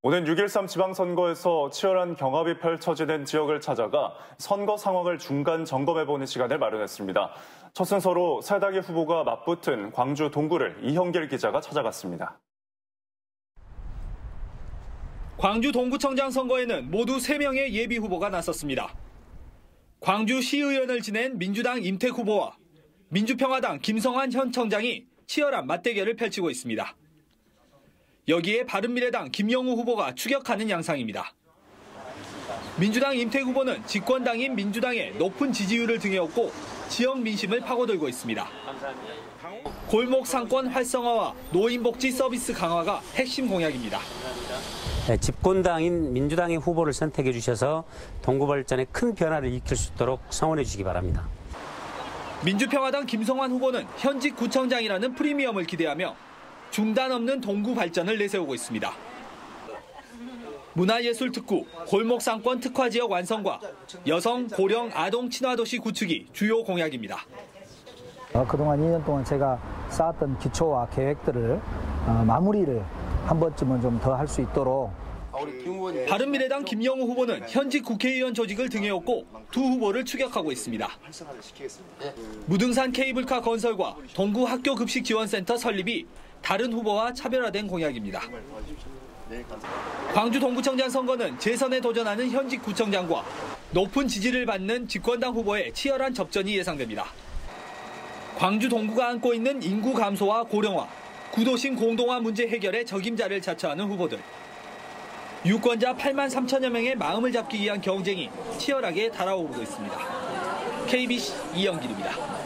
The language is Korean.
오는 6.13 지방선거에서 치열한 경합이 펼쳐지는 지역을 찾아가 선거 상황을 중간 점검해보는 시간을 마련했습니다. 첫 순서로 세 당의 후보가 맞붙은 광주 동구를 이형길 기자가 찾아갔습니다. 광주 동구청장 선거에는 모두 3명의 예비 후보가 나섰습니다. 광주 시의원을 지낸 민주당 임택 후보와 민주평화당 김성환 현 청장이 치열한 맞대결을 펼치고 있습니다. 여기에 바른미래당 김영우 후보가 추격하는 양상입니다. 민주당 임택 후보는 집권당인 민주당의 높은 지지율을 등에 업고 지역 민심을 파고들고 있습니다. 골목 상권 활성화와 노인복지 서비스 강화가 핵심 공약입니다. 집권당인 민주당의 후보를 선택해 주셔서 동구 발전에 큰 변화를 일으킬 수 있도록 성원해 주시기 바랍니다. 민주평화당 김성환 후보는 현직 구청장이라는 프리미엄을 기대하며 중단 없는 동구 발전을 내세우고 있습니다. 문화예술특구, 골목상권 특화지역 완성과 여성, 고령, 아동 친화도시 구축이 주요 공약입니다. 그동안 2년 동안 제가 쌓았던 기초와 계획들을 마무리를 한 번쯤은 좀 더 할 수 있도록. 바른미래당 김영우 후보는 현직 국회의원 조직을 등에 업고 두 후보를 추격하고 있습니다. 무등산 케이블카 건설과 동구 학교급식지원센터 설립이 다른 후보와 차별화된 공약입니다. 광주 동구청장 선거는 재선에 도전하는 현직 구청장과 높은 지지를 받는 집권당 후보의 치열한 접전이 예상됩니다. 광주 동구가 안고 있는 인구 감소와 고령화, 구도심 공동화 문제 해결에 적임자를 자처하는 후보들. 유권자 8만 3천여 명의 마음을 잡기 위한 경쟁이 치열하게 달아오르고 있습니다. KBC 이영길입니다.